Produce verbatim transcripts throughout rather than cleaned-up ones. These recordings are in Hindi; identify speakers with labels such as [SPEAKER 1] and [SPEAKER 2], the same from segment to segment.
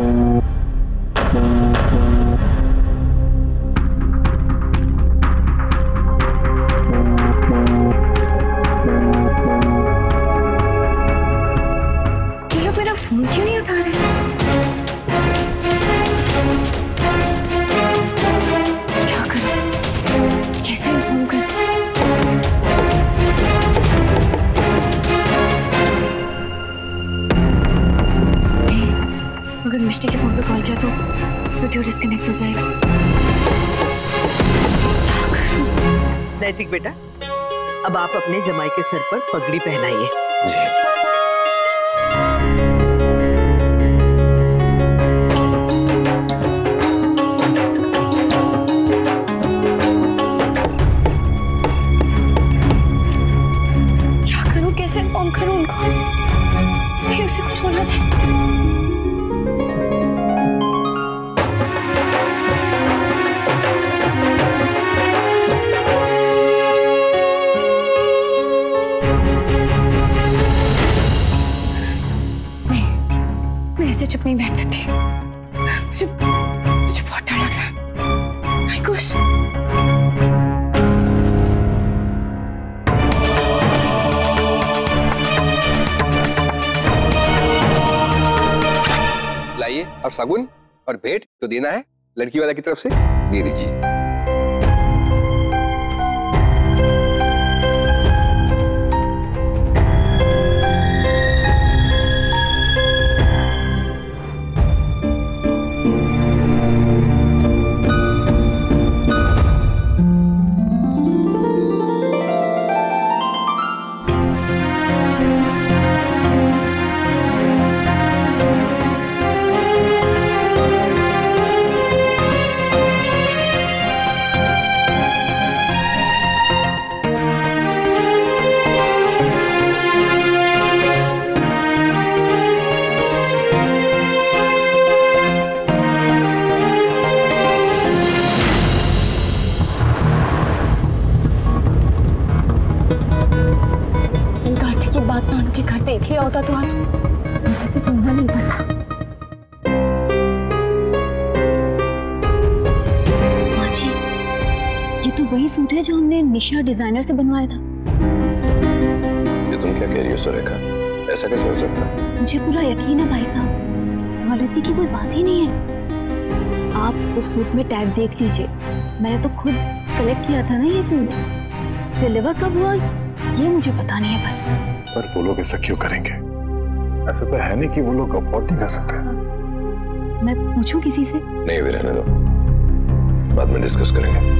[SPEAKER 1] फोन क्यों नहीं उठा रहे? क्या करूं? कैसे इन्फॉर्म करूं? नहीं, अगर मिष्टी के फोन पे कॉल किया तो वीडियो डिस्कनेक्ट हो जाएगा। क्या करूं?
[SPEAKER 2] नैतिक बेटा, अब आप अपने जमाई के सर पर पगड़ी पहनाइए।
[SPEAKER 3] जी।
[SPEAKER 1] कैसे इन्फॉर्म करूं उनको? कहीं उसे कुछ हो ना जाए। नहीं, मैं ऐसे चुप नहीं बैठ सकती। मुझे मुझे बहुत डर लग रहा है। नहीं कुछ
[SPEAKER 3] लाइए, और सागुन और भेंट तो देना है लड़की वाला की तरफ से, दे दीजिए। देख लिया होता तो आज मुझे से ढूंढना नहीं पड़ता। माँ जी, ये तो वही सूट है जो हमने निशा डिजाइनर से बनवाया था। ये तुम क्या कह रही हो सुरेखा? ऐसा कैसे हो सकता है?
[SPEAKER 1] मुझे पूरा यकीन है भाई साहब, गलती की कोई बात ही नहीं है। आप उस सूट में टैग देख लीजिए, मैंने तो खुद सेलेक्ट किया था ना ये सूट। डिलीवर कब हुआ ये मुझे पता नहीं है बस।
[SPEAKER 4] पर वो लोग ऐसा क्यों करेंगे? ऐसा तो है नहीं कि वो लोग अफोर्ड नहीं कर सकते।
[SPEAKER 1] मैं पूछूं किसी से?
[SPEAKER 3] नहीं, वे रहने दो, बाद में डिस्कस करेंगे।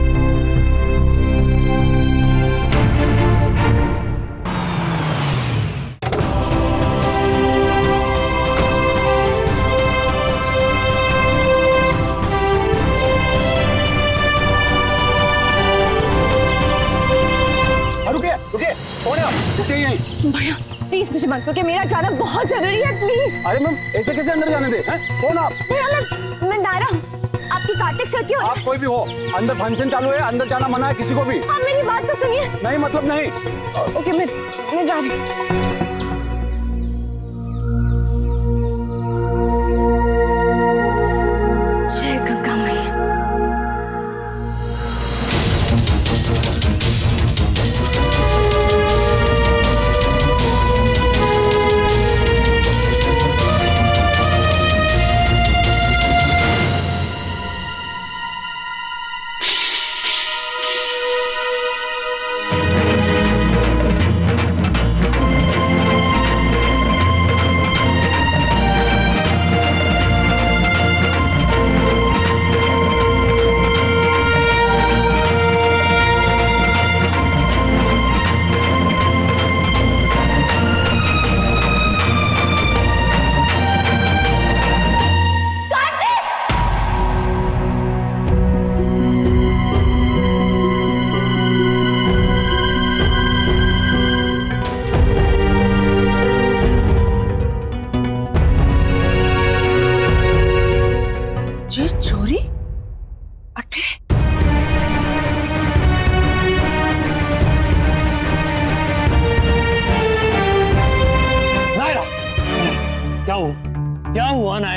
[SPEAKER 1] भैया प्लीज मुझे मत रोकिए, मेरा जाना बहुत जरूरी है प्लीज।
[SPEAKER 5] अरे मैम ऐसे कैसे अंदर जाने दे? हैं? कौन आप?
[SPEAKER 1] भैया मैं मैं नायरा, आपकी कार्तिक सर क्यों?
[SPEAKER 5] आप कोई भी हो, अंदर फंक्शन चालू है, अंदर जाना मना है किसी को भी।
[SPEAKER 1] आप मेरी बात तो सुनिए।
[SPEAKER 5] नहीं मतलब नहीं।
[SPEAKER 1] ओके मैं मैं जा रही हूँ।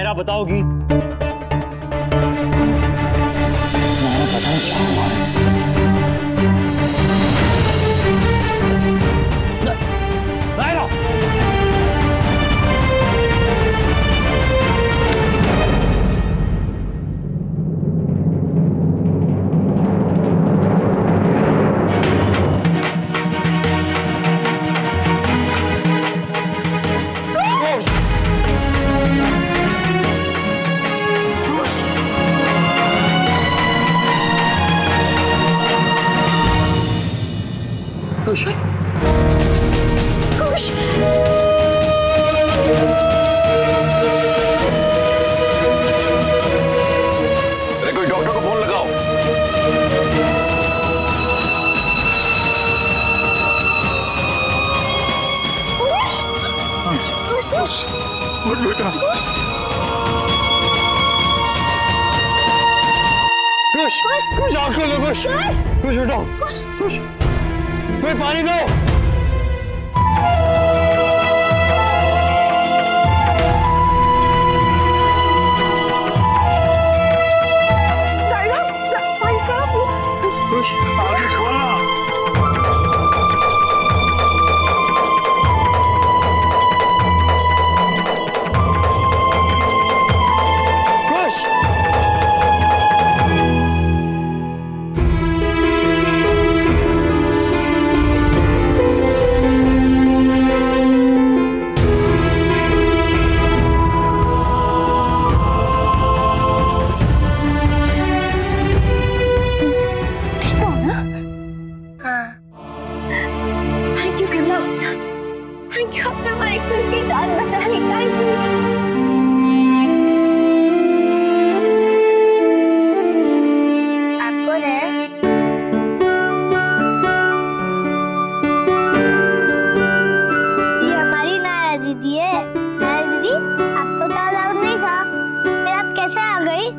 [SPEAKER 5] नायरा बताओगी? नायरा पता नहीं क्या हुआ है। नायरा!
[SPEAKER 2] कुश,
[SPEAKER 1] कुश,
[SPEAKER 4] अरे कोई डॉक्टर को फोन लगाओ।
[SPEAKER 1] कुश, कुश,
[SPEAKER 4] कुछ बेटा,
[SPEAKER 5] कुश, कुश आँख खोलो कुश, कुश उठो, कुश, कोई पानी दो।
[SPEAKER 1] भाई साहब,
[SPEAKER 4] कुछ आगे खोलना।
[SPEAKER 5] Kush,
[SPEAKER 1] thank you Kamala, thank you, आपने हमारी कुश की जान बचा ली, थैंक यू।
[SPEAKER 6] आपको है ये हमारी नायरा दीदी है। नायरा दीदी, आपको तो अलाउड नहीं था, फिर आप कैसे आ गई?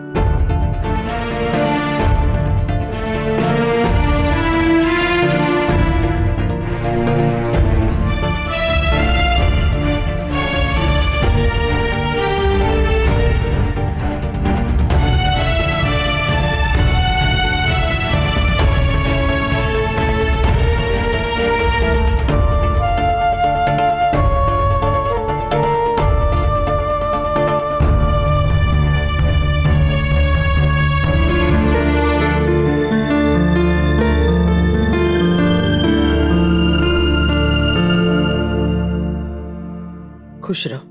[SPEAKER 2] खुश रहो।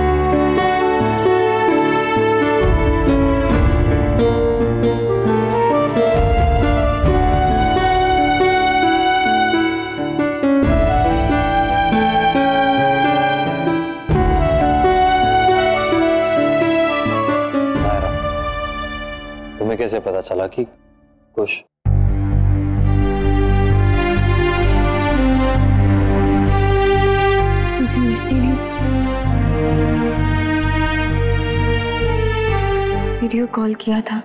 [SPEAKER 5] नायरा, तुम्हें कैसे पता चला कि कुश?
[SPEAKER 1] मुझे मिष्टी ने वीडियो कॉल किया था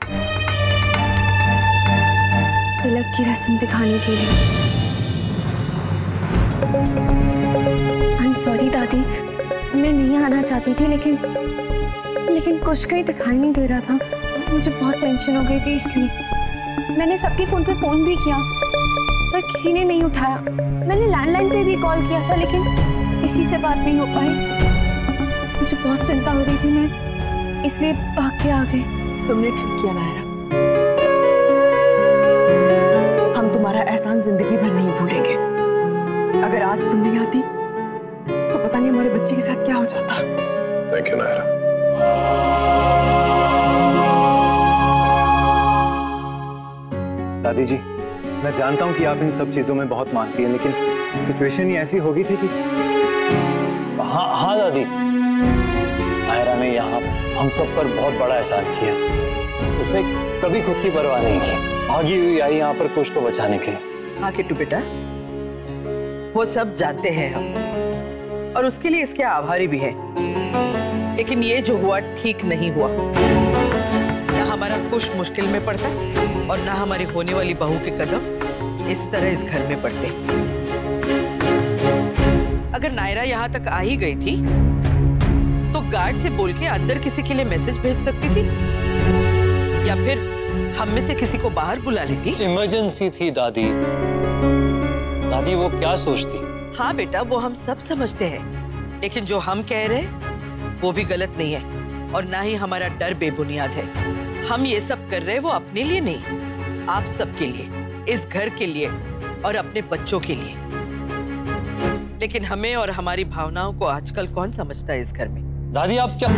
[SPEAKER 1] तिलक की रस्म दिखाने के लिए। आई एम सॉरी दादी, मैं नहीं आना चाहती थी, लेकिन लेकिन कुछ कहीं दिखाई नहीं दे रहा था। मुझे बहुत टेंशन हो गई थी, इसलिए मैंने सबके फोन पे फोन भी किया पर किसी ने नहीं उठाया। मैंने लैंडलाइन पे भी कॉल किया था, लेकिन किसी से बात नहीं हो पाई। मुझे बहुत चिंता हो रही थी, मैं इसलिए भाग के आ गई।
[SPEAKER 2] तुमने ठीक किया नायरा, हम तुम्हारा एहसान जिंदगी भर नहीं भूलेंगे। अगर आज तुम नहीं आती तो पता नहीं हमारे बच्चे के साथ क्या हो जाता।
[SPEAKER 4] Thank you Naira.
[SPEAKER 5] दादी जी, मैं जानता हूँ कि आप इन सब चीजों में बहुत मानती हैं, लेकिन सिचुएशन ही ऐसी हो गई थी कि
[SPEAKER 7] हाँ हाँ दादी, नायरा ने यहाँ हम सब पर बहुत बड़ा एहसान किया। उसने कभी खुद की परवाह नहीं की, भागी हुई आई यहाँ पर कुश को बचाने के लिए।
[SPEAKER 2] हाँ किट्टू बेटा, वो सब जानते हैं हम और उसके लिए इसके आभारी भी हैं। लेकिन ये जो हुआ ठीक नहीं हुआ। ना हमारा कुश मुश्किल में पड़ता और ना हमारी होने वाली बहू के कदम इस तरह इस घर में पड़ते। अगर नायरा यहाँ तक आ ही गई थी तो गार्ड से बोल के अंदर किसी के लिए मैसेज भेज सकती थी, या फिर हम में से किसी को बाहर बुला लेती।
[SPEAKER 7] इमरजेंसी थी दादी। दादी वो क्या सोचती?
[SPEAKER 2] हाँ बेटा, वो हम सब समझते हैं, लेकिन जो हम कह रहे हैं वो भी गलत नहीं है, और ना ही हमारा डर बेबुनियाद है। हम ये सब कर रहे हैं वो अपने लिए नहीं, आप सबके लिए, इस घर के लिए और अपने बच्चों के लिए। लेकिन हमें और हमारी भावनाओं को आजकल कौन समझता है इस घर में?
[SPEAKER 7] दादी आप क्या?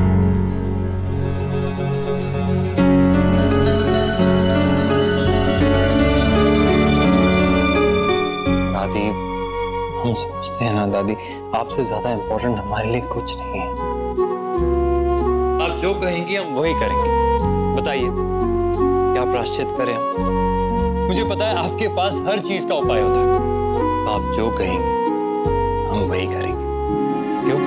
[SPEAKER 7] दादी हम समझते हैं ना दादी, आपसे ज्यादा इम्पोर्टेंट हमारे लिए कुछ नहीं है। आप जो कहेंगी हम वही करेंगे। बताइए क्या प्रायश्चित करें हम? मुझे पता है आपके पास हर चीज का उपाय होता है, तो आप जो कहेंगे हम वही करेंगे। क्यों?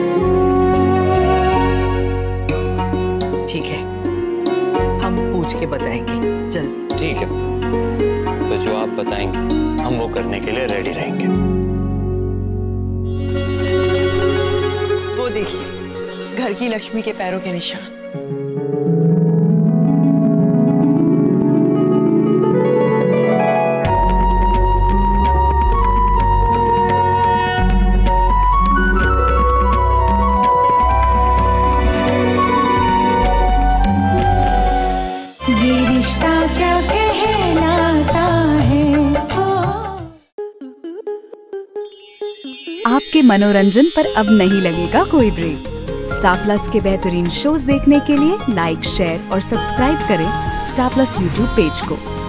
[SPEAKER 2] ठीक है, हम पूछ के बताएंगे जल्दी।
[SPEAKER 7] ठीक है, तो जो आप बताएंगे हम वो करने के लिए रेडी रहेंगे।
[SPEAKER 8] वो देखिए, घर की लक्ष्मी के पैरों के निशान।
[SPEAKER 9] आपके मनोरंजन पर अब नहीं लगेगा कोई ब्रेक। स्टार प्लस के बेहतरीन शोज देखने के लिए लाइक, शेयर और सब्सक्राइब करें स्टार प्लस यूट्यूब पेज को।